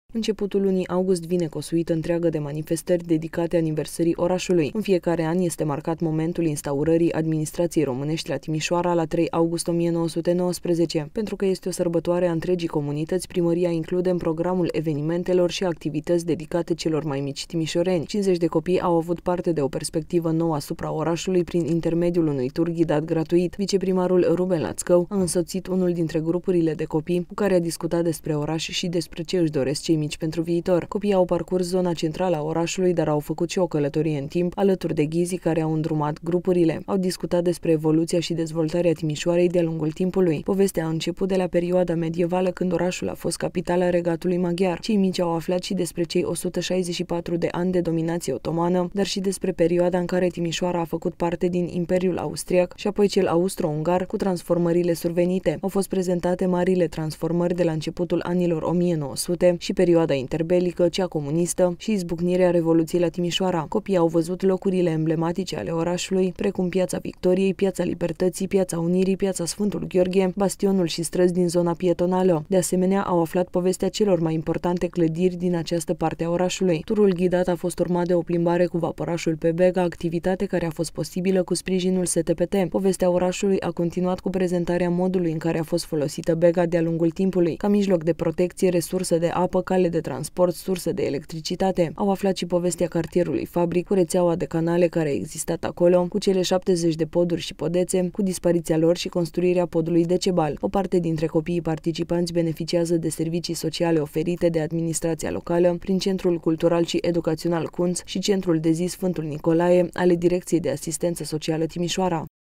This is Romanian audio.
Începutul lunii august vine cu o suită întreagă de manifestări dedicate aniversării orașului. În fiecare an este marcat momentul instaurării administrației românești la Timișoara la 3 august 1919. Pentru că este o sărbătoare a întregii comunități, primăria include în programul evenimentelor și activități dedicate celor mai mici timișoreni. 50 de copii au avut parte de o perspectivă nouă asupra orașului prin intermediul unui tur ghidat gratuit. Viceprimarul Ruben Lațcău a însoțit unul dintre grupurile de copii cu care a discutat despre oraș și despre ce își doresc cei mici pentru viitor. Copiii au parcurs zona centrală a orașului, dar au făcut și o călătorie în timp, alături de ghizii care au îndrumat grupurile. Au discutat despre evoluția și dezvoltarea Timișoarei de-a lungul timpului. Povestea a început de la perioada medievală, când orașul a fost capitala regatului maghiar. Cei mici au aflat și despre cei 164 de ani de dominație otomană, dar și despre perioada în care Timișoara a făcut parte din Imperiul Austriac și apoi cel austro-ungar, cu transformările survenite. Au fost prezentate marile transformări de la începutul anilor 1900 și perioada interbelică, cea comunistă și izbucnirea Revoluției la Timișoara. Copiii au văzut locurile emblematice ale orașului, precum Piața Victoriei, Piața Libertății, Piața Unirii, Piața Sfântul Gheorghe, bastionul și străzi din zona pietonală. De asemenea, au aflat povestea celor mai importante clădiri din această parte a orașului. Turul ghidat a fost urmat de o plimbare cu vaporașul pe Bega, activitate care a fost posibilă cu sprijinul STPT. Povestea orașului a continuat cu prezentarea modului în care a fost folosită Bega de-a lungul timpului, ca mijloc de protecție, resursă de apă, cale de transport, sursă de electricitate. Au aflat și povestea cartierului Fabric, cu rețeaua de canale care a existat acolo, cu cele 70 de poduri și podețe, cu dispariția lor și construirea podului Decebal. O parte dintre copiii participanți beneficiază de servicii sociale oferite de administrația locală prin Centrul Cultural și Educațional Cunț și Centrul de zi Sfântul Nicolae ale Direcției de Asistență Socială Timișoara.